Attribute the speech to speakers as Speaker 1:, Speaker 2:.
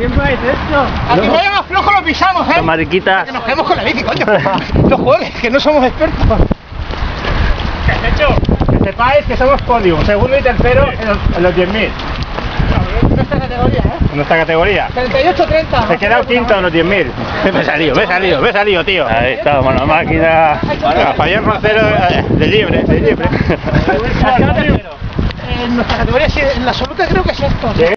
Speaker 1: ¿Quién va a hacer esto?
Speaker 2: A que vaya más flojo lo pisamos,
Speaker 3: Los mariquitas.
Speaker 2: Que nos quedemos con la bici, coño. No juegues, que no somos expertos.
Speaker 1: ¿Qué has hecho?
Speaker 4: Que sepáis que somos podium, segundo y tercero en los 10.000.
Speaker 2: Nuestra categoría,
Speaker 4: En nuestra categoría.
Speaker 2: 38-30.
Speaker 4: He quedado quinto en los 10.000. Me he salido, tío.
Speaker 3: Ahí estamos, la máquina.
Speaker 4: Bueno, Fabián Roncero de libre.
Speaker 2: En nuestra categoría, sí, en la absoluta creo que es esto.
Speaker 4: Sí.